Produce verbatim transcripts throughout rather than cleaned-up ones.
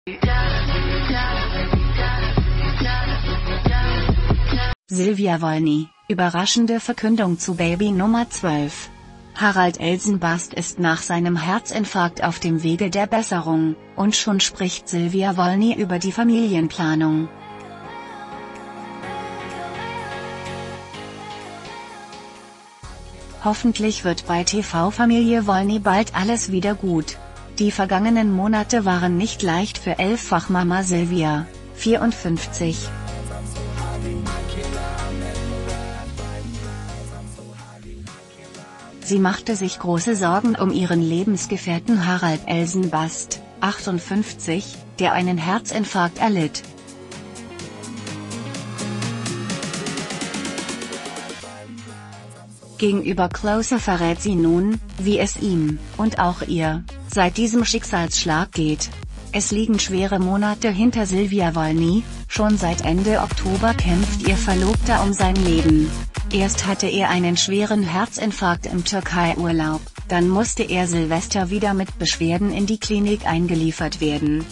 Sylvia Wolny, überraschende Verkündung zu Baby Nummer zwölf. Harald Elsenbast ist nach seinem Herzinfarkt auf dem Wege der Besserung, und schon spricht Sylvia Wolny über die Familienplanung. Hoffentlich wird bei T V-Familie Wolny bald alles wieder gut. Die vergangenen Monate waren nicht leicht für Elffach-Mama Sylvia, vierundfünfzig. Sie machte sich große Sorgen um ihren Lebensgefährten Harald Elsenbast, achtundfünfzig, der einen Herzinfarkt erlitt. Gegenüber Closer verrät sie nun, wie es ihm, und auch ihr, seit diesem Schicksalsschlag geht. Es liegen schwere Monate hinter Sylvia Wolny, schon seit Ende Oktober kämpft ihr Verlobter um sein Leben. Erst hatte er einen schweren Herzinfarkt im Türkei-Urlaub, dann musste er Silvester wieder mit Beschwerden in die Klinik eingeliefert werden.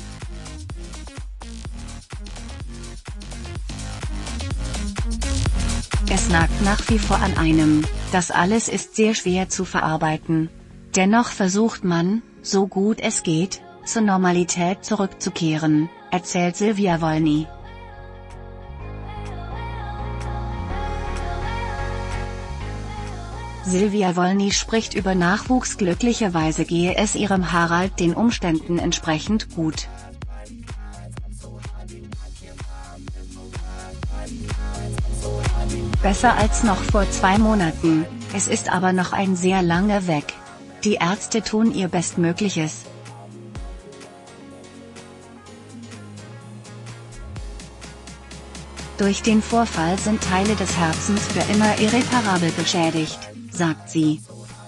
Es nagt nach wie vor an einem, das alles ist sehr schwer zu verarbeiten. Dennoch versucht man, so gut es geht, zur Normalität zurückzukehren, erzählt Sylvia Wolny. Sylvia Wolny spricht über Nachwuchs. Glücklicherweise gehe es ihrem Harald den Umständen entsprechend gut. Besser als noch vor zwei Monaten, es ist aber noch ein sehr langer Weg. Die Ärzte tun ihr Bestmögliches. Durch den Vorfall sind Teile des Herzens für immer irreparabel beschädigt, sagt sie.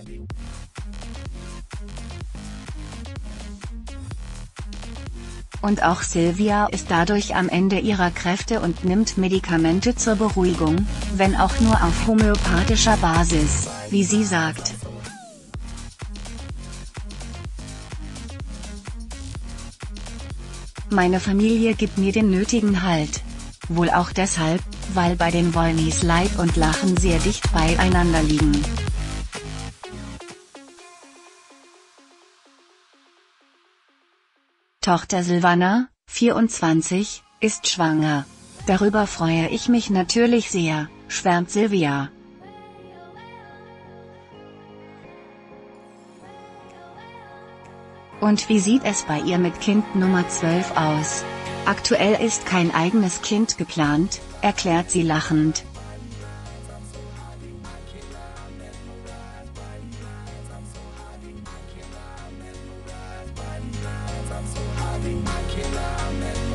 Und auch Sylvia ist dadurch am Ende ihrer Kräfte und nimmt Medikamente zur Beruhigung, wenn auch nur auf homöopathischer Basis, wie sie sagt. Meine Familie gibt mir den nötigen Halt. Wohl auch deshalb, weil bei den Wolnys Leid und Lachen sehr dicht beieinander liegen. Tochter Silvana, vierundzwanzig, ist schwanger. Darüber freue ich mich natürlich sehr, schwärmt Sylvia. Und wie sieht es bei ihr mit Kind Nummer zwölf aus? Aktuell ist kein eigenes Kind geplant, erklärt sie lachend. Killer,